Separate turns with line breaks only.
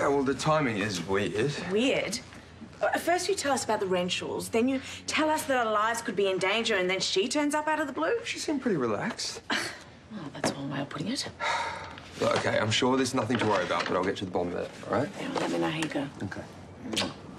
Yeah, well, the timing is weird.
Weird? First you tell us about the Renshaws, then you tell us that our lives could be in danger, and then she turns up out of the blue?
She seemed pretty relaxed.
Well, that's one way of putting it.
Look, OK, I'm sure there's nothing to worry about, but I'll get to the bottom of it, all right?
Yeah, well, let me know how you go.
OK.